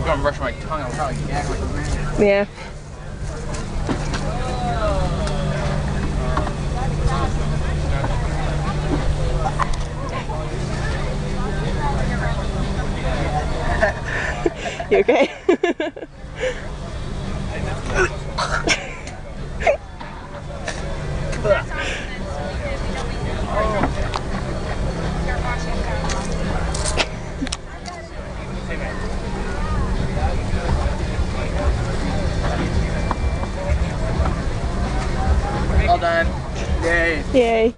gonna brush my tongue. I'll probably gag like a man. Yeah. You okay? All done. Yay. Yay.